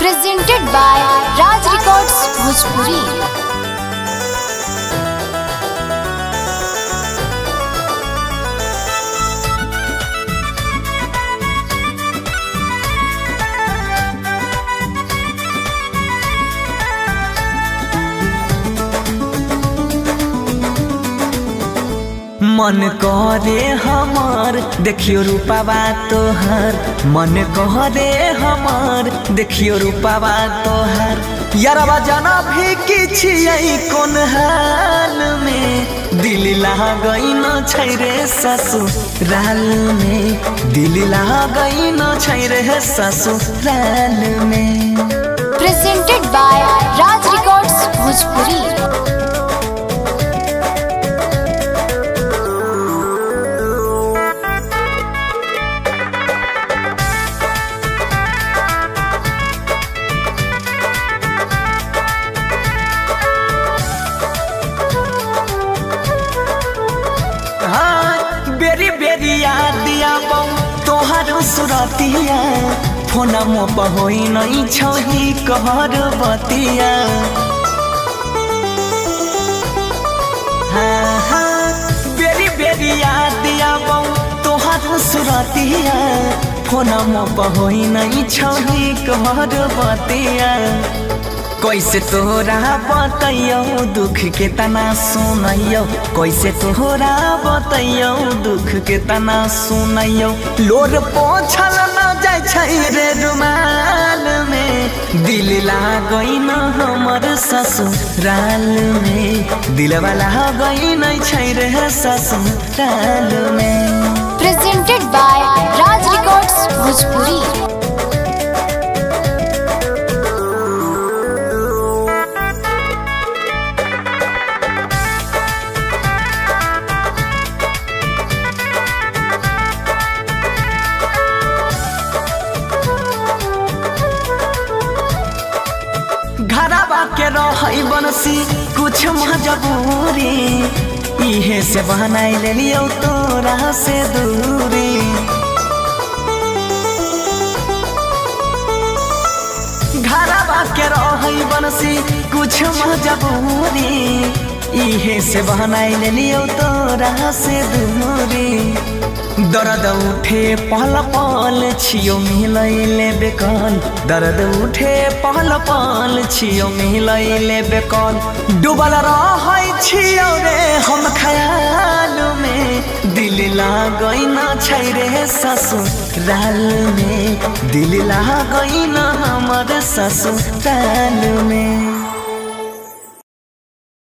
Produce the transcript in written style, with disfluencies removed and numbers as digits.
presented by Raj Records Bhojpuri। मन करे हमार देखियो रूपावा तोहर, मन करे हमार देखियो रूपावा तोहर। यारवा जाना भी किछि कोन हाल में, दिल लागई न छै रे ससुराल में, दिल लागई न छै रे ससुराल में। Presented by Raj Records Bhojpuri। बेरी बेरी याद आबौ तोहर सुरतिया, फोना मोप होई नहीं छही कहर बतिया। बेरी बेरी याद आबौ तोहर सुरतिया, फोना मोप होई नहीं छही कहर बतिया। कैसे तोहरा बतैयो दुख के तना सुनैयो, कैसे तोहरा बतैयो दुख के तना सुनैयो। लोर पोछल न जाय छै रे रुमाल में, दिल लागई न हमर ससुराल में, दिलवा लागई न छै रे ससुराल में। Presented by Raj Records Bhojpuri। घरवा के रहई बनसी कुछ मजबूरी, इहे से बनाई ले लियो तोरा से दूरी। घरवा के रहई बनसी कुछ मजबूरी, इहे से बनाई ले लियो तोरा से दूरी। दर्द उठे पहल पल छियो मिलैले बेकल, दर्द उठे पहल पल छियो मिलैले बेकल। डूबल रहै छियो रे हम ख्याल में, दिल लागई न छै रे ससुराल में, दिल लागई न हमर ससुराल में।